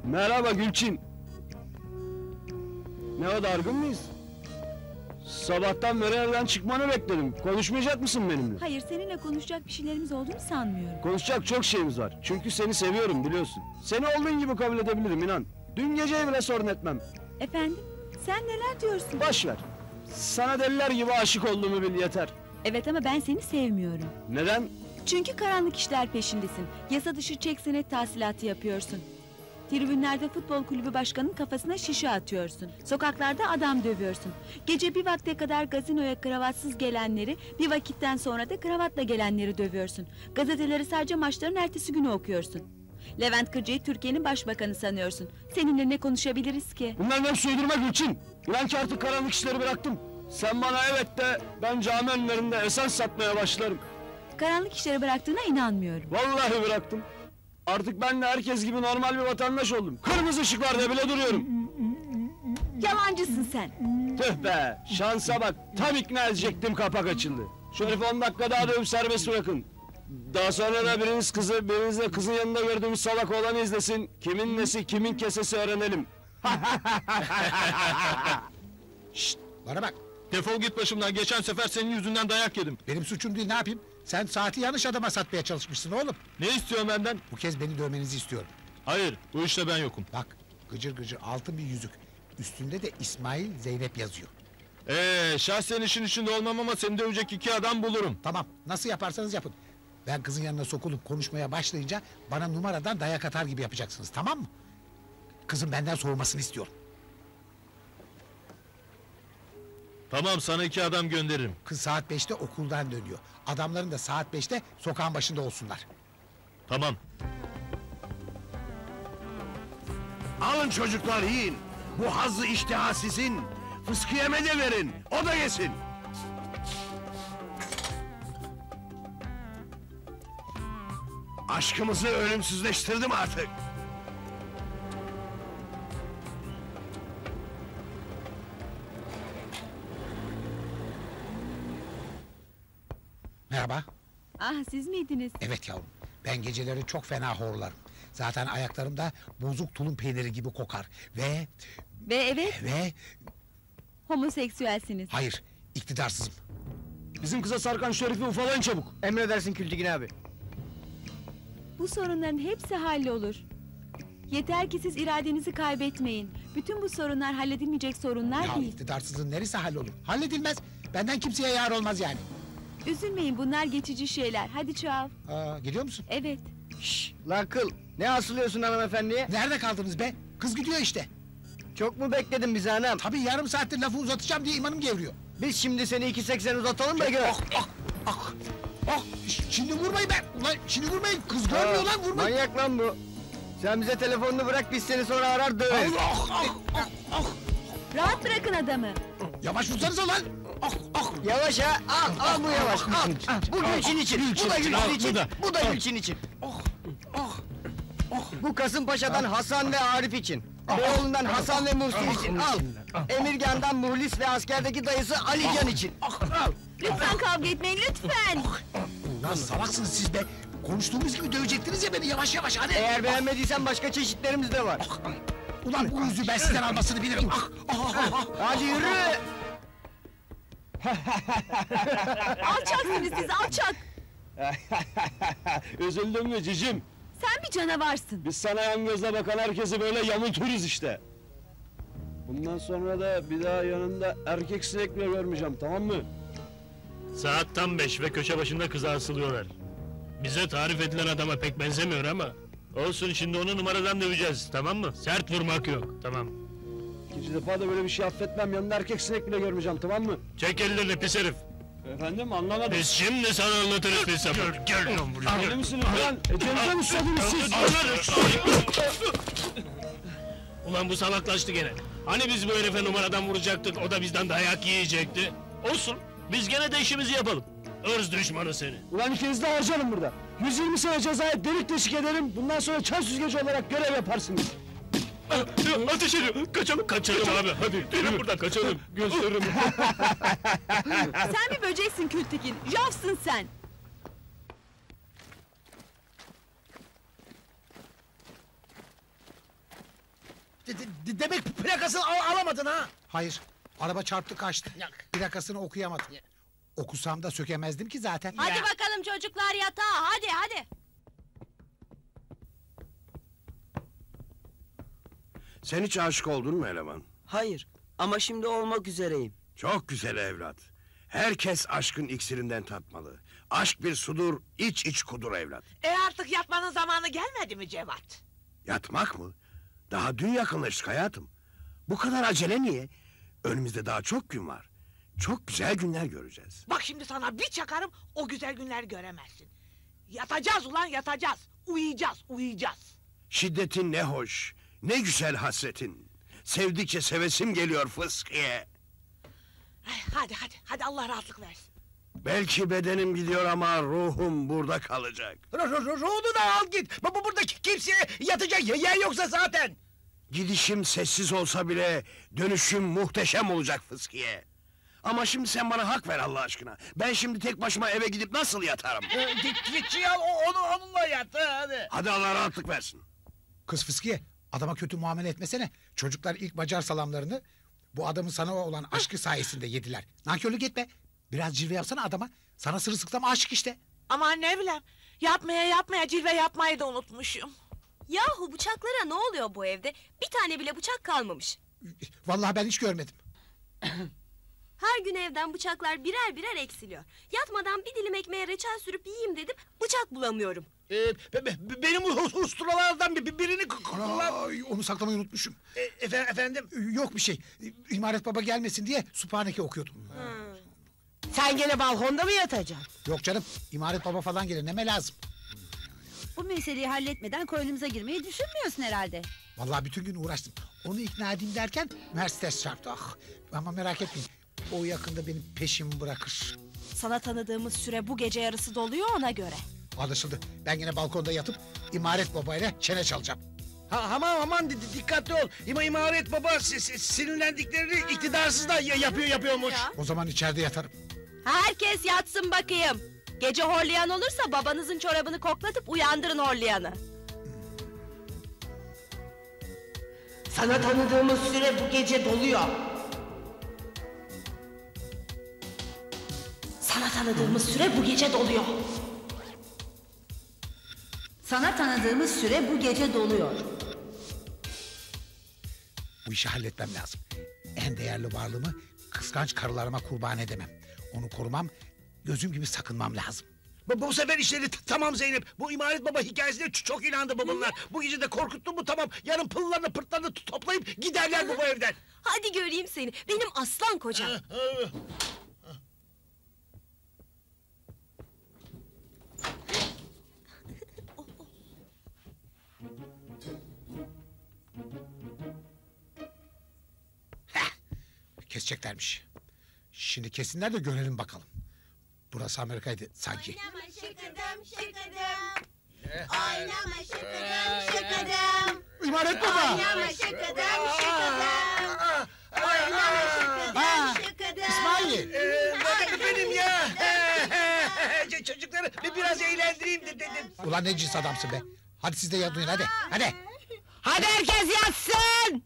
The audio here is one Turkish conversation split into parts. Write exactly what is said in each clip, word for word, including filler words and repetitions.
Merhaba Gülçin. Ne o, dargın mıyız? Sabahtan beri evden çıkmanı bekledim. Konuşmayacak mısın benimle? Hayır, seninle konuşacak bir şeylerimiz olduğunu sanmıyorum. Konuşacak çok şeyimiz var. Çünkü seni seviyorum biliyorsun. Seni olduğun gibi kabul edebilirim, inan. Dün geceyi bile sorun etmem. Efendim, sen neler diyorsun? Boş ver. Sana deliler gibi aşık olduğumu bil yeter. Evet ama ben seni sevmiyorum. Neden? Çünkü karanlık işler peşindesin. Yasa dışı çek senet tahsilatı yapıyorsun. Tribünlerde futbol kulübü başkanının kafasına şişe atıyorsun. Sokaklarda adam dövüyorsun. Gece bir vakte kadar gazinoya kravatsız gelenleri, bir vakitten sonra da kravatla gelenleri dövüyorsun. Gazeteleri sadece maçların ertesi günü okuyorsun. Levent Kırca'yı Türkiye'nin başbakanı sanıyorsun. Seninle ne konuşabiliriz ki? Bunların hepsi uydurma Gülçin. İnan ki artık karanlık işleri bıraktım. Sen bana evet de ben cami önlerinde esans satmaya başlarım. Karanlık işleri bıraktığına inanmıyorum. Vallahi bıraktım. Artık ben de herkes gibi normal bir vatandaş oldum. Kırmızı ışıklarda bile duruyorum. Yalancısın sen. Tüh be, şansa bak. Tam ikna edecektim, kapak açıldı. Şu herifi on dakika daha dövüp serbest bırakın. Daha sonra da biriniz kızı, biriniz de kızın yanında gördüğümüz salak olanı izlesin. Kimin nesi, kimin kesesi öğrenelim. Şşt, bana bak. Defol git başımdan, geçen sefer senin yüzünden dayak yedim. Benim suçum değil, ne yapayım? Sen saati yanlış adama satmaya çalışmışsın oğlum. Ne istiyorsun benden? Bu kez beni dövmenizi istiyorum. Hayır, bu işte ben yokum. Bak, gıcır gıcır altın bir yüzük. Üstünde de İsmail Zeynep yazıyor. Ee, şahsen işin içinde olmam ama seni dövecek iki adam bulurum. Tamam, nasıl yaparsanız yapın. Ben kızın yanına sokulup konuşmaya başlayınca bana numaradan dayak atar gibi yapacaksınız, tamam mı? Kızın benden soğumasını istiyorum. Tamam, sana iki adam gönderirim. Kız saat beşte okuldan dönüyor. Adamların da saat beşte sokağın başında olsunlar. Tamam. Alın çocuklar, yiyin. Bu hazzı iştiha sizin. Fıskiyeme de verin, o da yesin. Aşkımızı ölümsüzleştirdim artık. Merhaba. Ah, siz miydiniz? Evet yavrum, ben geceleri çok fena horlarım. Zaten ayaklarım da bozuk tulum peyniri gibi kokar. Ve... Ve evet, Ve... homoseksüelsiniz. Hayır, iktidarsızım. Bizim kıza sarkan şu herifi ufalayın çabuk. Emredersin Kültigin abi. Bu sorunların hepsi hallolur. Yeter ki siz iradenizi kaybetmeyin. Bütün bu sorunlar halledilmeyecek sorunlar Ya değil. iktidarsızlığın neresi hallolur? Halledilmez. Benden kimseye yar olmaz yani. Üzülmeyin, bunlar geçici şeyler. Hadi çav. Aa, geliyor musun? Evet. Şşş, lan kıl. Ne asılıyorsun hanımefendiye? Nerede kaldınız be? Kız gidiyor işte. Çok mu bekledin bizi anam? Tabii yarım saattir lafı uzatacağım diye imanım gevriyor. Biz şimdi seni iki seksen uzatalım da gör. Ah, ah, ah. Ah, ş- şimdi vurmayın be! Ulan şimdi vurmayın! Kız görmüyor lan, vurmayın! Manyak lan bu. Sen bize telefonunu bırak, biz seni sonra arar döveriz. Ah, ah, ah, ah. Rahat bırakın adamı. Yavaş vursanıza lan! Ah, ah. Yavaş ha, al, al bu yavaş, al. Bu Gülçin için, bu da Gülçin için, bu da Gülçin için. Ah, ah. Bu Kasımpaşa'dan Hasan ve Arif için. Beyoğlu'ndan Hasan ve Muhsin için, al. Emirgan'dan Muhlis ve askerdeki dayısı Alican için. Al. Lütfen kavga etmeyin, lütfen. Lan salaksınız siz be! Konuştuğumuz gibi dövecektiniz ya beni, yavaş yavaş hadi! Eğer beğenmediysen başka çeşitlerimiz de var. Ulan bu yüzü ben sizden almasını bilirim! Ah, ah, ah, ah. Hadi yürü! Alçaksınız siz, alçak. Üzüldün mü cicim? Sen bir canavarsın. Biz sana yan gözle bakan herkesi böyle yamulturuz işte. Bundan sonra da bir daha yanında erkek sinek bile görmeyeceğim, tamam mı? Saat tam beş ve köşe başında kıza asılıyorlar. Bize tarif edilen adama pek benzemiyor ama... Olsun, şimdi onu numaradan döveceğiz, tamam mı? Sert vurmak yok, tamam. İkinci defa da böyle bir şey affetmem, yanında erkek sinek bile görmeyeceğim, tamam mı? Çek ellerini pis herif! Efendim, anlamadım. Biz şimdi sana anlatırız pis herif! Gel, gel lan buraya! Deli misiniz lan? Ecelize mi susadınız siz? Ulan bu salaklaştı gene! Hani biz bu herife numaradan vuracaktık, o da bizden dayak yiyecekti? Olsun, biz gene de işimizi yapalım! Irz düşmanı seni! Ulan ikiniz de harcarım burada. yüz yirmi sene cezaya delik deşik ederim, bundan sonra çay süzgeci olarak görev yaparsınız. Ateş ediyor! Kaçalım! Kaçalım abi, hadi! Gelin buradan, kaçalım! Gösteririm! Sen bir böceksin Kültekin, javsın sen. De- de- demek plakasını al- alamadın ha? Hayır. Araba çarptı kaçtı. Ya. Plakasını okuyamadım. Okusam da sökemezdim ki zaten. Hadi bakalım çocuklar yatağa, hadi hadi. Sen hiç aşık oldun mu eleman? Hayır ama şimdi olmak üzereyim. Çok güzel evlat. Herkes aşkın iksirinden tatmalı. Aşk bir sudur, iç iç kudur evlat. E artık yatmanın zamanı gelmedi mi Cevat? Yatmak mı? Daha dün yakınlaştık hayatım. Bu kadar acele niye? Önümüzde daha çok gün var. Çok güzel günler göreceğiz. Bak şimdi sana bir çakarım, o güzel günler göremezsin. Yatacağız ulan yatacağız. Uyuyacağız, uyuyacağız. Şiddetin ne hoş, ne güzel hasretin. Sevdikçe sevesim geliyor fıskiye. Ay, hadi hadi, hadi Allah rahatlık versin. Belki bedenim gidiyor ama ruhum burada kalacak. Ruhunu da al git. Bu burada kimseye yatacak yer yoksa zaten. Gidişim sessiz olsa bile dönüşüm muhteşem olacak fıskiye. Ama şimdi sen bana hak ver Allah aşkına. Ben şimdi tek başıma eve gidip nasıl yatarım? Git gitçi al o- onu onunla yat hadi. Hadi Allah rahatlık versin. Kız fıskiye, adama kötü muamele etmesene. Çocuklar ilk bacar salamlarını bu adamın sana olan aşkı sayesinde yediler. Nankörlük etme. Biraz cilve yapsana adama. Sana sırılsıklam aşık işte. Aman ne bileyim, yapmaya yapmaya cilve yapmayı da unutmuşum. Yahu bıçaklara ne oluyor bu evde? Bir tane bile bıçak kalmamış. Vallahi ben hiç görmedim. Her gün evden bıçaklar birer birer eksiliyor. Yatmadan bir dilim ekmeğe reçel sürüp yiyeyim dedim, bıçak bulamıyorum. Ee, be- be- benim hu- usturalardan bir- bir- birini k- kullan. Ay, onu saklamayı unutmuşum. E, efe- efendim. Yok bir şey. İmaret baba gelmesin diye Sübhaneke okuyordum. Sen gene balkonda mı yatacaksın? Yok canım, İmaret baba falan gelir, neme lazım. Bu meseleyi halletmeden koynumuza girmeyi düşünmüyorsun herhalde. Vallahi bütün gün uğraştım. Onu ikna edeyim derken Mercedes çarptı. Ah, ama merak etmeyin. O yakında benim peşimi bırakır. Sana tanıdığımız süre bu gece yarısı doluyor ona göre. Anlaşıldı. Ben yine balkonda yatıp İmaret babayla çene çalacağım. Ha, aman aman di- di- dikkatli ol. İma imaret baba si- si- sinirlendiklerini iktidarsız da ya- yapıyor yapıyormuş. O zaman içeride yatarım. Herkes yatsın bakayım. Gece horlayan olursa babanızın çorabını koklatıp uyandırın horlayanı. Sana tanıdığımız süre bu gece doluyor. Sana tanıdığımız süre bu gece doluyor. Sana tanıdığımız süre bu gece doluyor. Bu işi halletmem lazım. En değerli varlığımı kıskanç karılarıma kurban edemem. Onu korumam, gözüm gibi sakınmam lazım. Bu, bu sefer işleri t- tamam Zeynep. Bu imaret baba hikayesine ç- çok inandı babamlar. Bu gece de korkuttun mu tamam. Yarın pıllarını pırtlarını t- toplayıp giderler bu, bu evden. Hadi göreyim seni. Benim aslan kocam. Keseceklermiş. Şimdi kesinler de görelim bakalım. Burası Amerika'ydı sanki. Oynama şıkıdım şıkıdım. Oynama şıkıdım şıkıdım. İmaret baba! Oynama şıkıdım şıkıdım. Oynama Ha, şıkıdım şıkıdım. İsmail! Ee, be- benim ya. Ç- Çocukları bir biraz eğlendireyim de dedim. Ulan ne cins adamsın be. Hadi siz de yatın hadi. Hadi. Hadi herkes yatsın!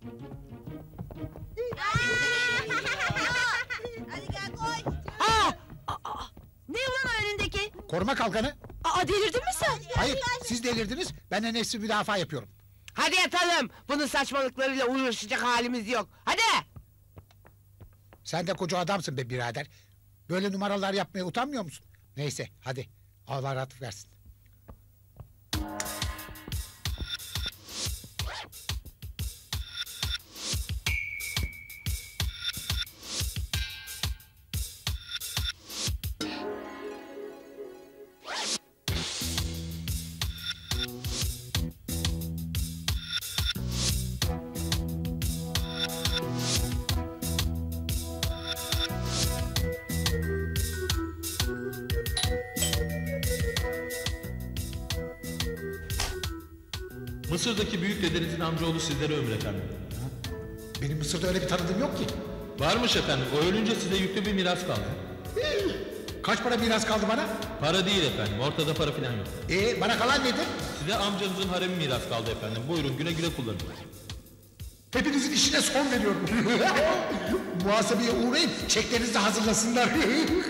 Hadi gel koş. Aa! Aa! Ne ulan o önündeki? Koruma kalkanı. Aa, delirdin mi sen? Hayır, siz delirdiniz. Ben de nefsi müdafaa yapıyorum. Hadi yatalım. Bunun saçmalıklarıyla uğraşacak halimiz yok. Hadi! Sen de koca adamsın be birader. Böyle numaralar yapmaya utanmıyor musun? Neyse hadi. Allah rahatlık versin. Mısır'daki büyük dedenizin amcaoğlu sizlere ömür efendim. Benim Mısır'da öyle bir tanıdığım yok ki. Varmış efendim, o ölünce size yüklü bir miras kaldı. Kaç para miras kaldı bana? Para değil efendim, ortada para falan yok. Ee, bana kalan nedir? Size amcanızın haremi miras kaldı efendim. Buyurun güle güle kullanın. Hepinizin işine son veriyorum. Muhasebeye uğrayıp çeklerinizi hazırlasınlar.